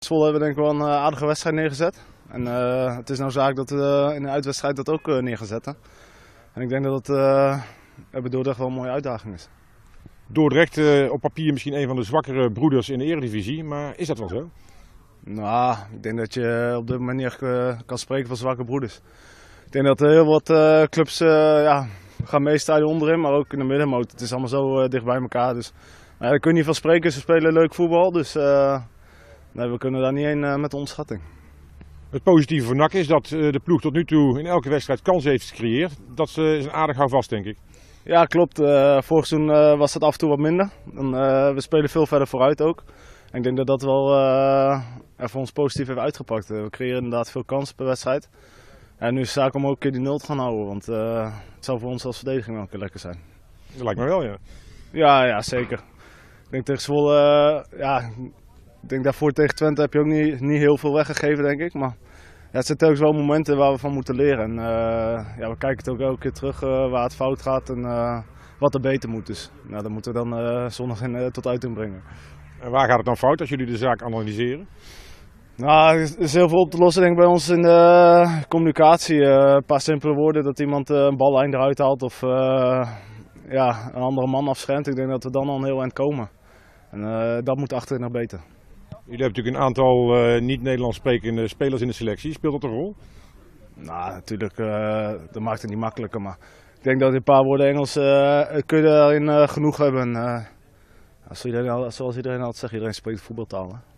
Zwolle hebben we denk ik wel een aardige wedstrijd neergezet. En het is nou zaak dat we in de uitwedstrijd dat ook neer gaan zetten. En ik denk dat het bij Dordrecht wel een mooie uitdaging is. Dordrecht op papier misschien een van de zwakkere broeders in de Eredivisie, maar is dat wel zo? Nou, ik denk dat je op dit moment niet kan spreken van zwakke broeders. Ik denk dat heel wat clubs gaan meestrijden onderin, maar ook in de middenmoot. Het is allemaal zo dicht bij elkaar. Dus daar kun je niet van spreken. Ze spelen leuk voetbal, dus nee, we kunnen daar niet heen met de onderschatting. Het positieve voor NAC is dat de ploeg tot nu toe in elke wedstrijd kansen heeft gecreëerd. Dat is een aardig houvast, denk ik. Ja, klopt. Vorig seizoen was het af en toe wat minder. We spelen veel verder vooruit ook. En ik denk dat dat wel voor ons positief heeft uitgepakt. We creëren inderdaad veel kansen per wedstrijd. En nu is het zaak om ook een keer die 0 te gaan houden, want het zou voor ons als verdediging wel een keer lekker zijn. Dat lijkt me wel, ja. Ja, zeker. Ik denk tegen Zwolle, ik denk daarvoor tegen Twente heb je ook niet heel veel weggegeven, denk ik. Maar het zijn telkens wel momenten waar we van moeten leren. En we kijken het ook elke keer terug waar het fout gaat en wat er beter moet. Dus dat moeten we dan zondag tot uiting brengen. En waar gaat het dan fout als jullie de zaak analyseren? Nou, er is heel veel op te lossen denk ik bij ons in de communicatie. Een paar simpele woorden, dat iemand een ballijn eruit haalt of een andere man afschermt. Ik denk dat we dan al een heel eind komen. En dat moet achterin nog beter. Jullie hebben natuurlijk een aantal niet-Nederlands sprekende spelers in de selectie. Speelt dat een rol? Nou, natuurlijk, dat maakt het niet makkelijker. Maar ik denk dat een paar woorden Engels kun je daarin genoeg hebben. Zoals iedereen altijd zegt, iedereen spreekt voetbaltaal. Hè?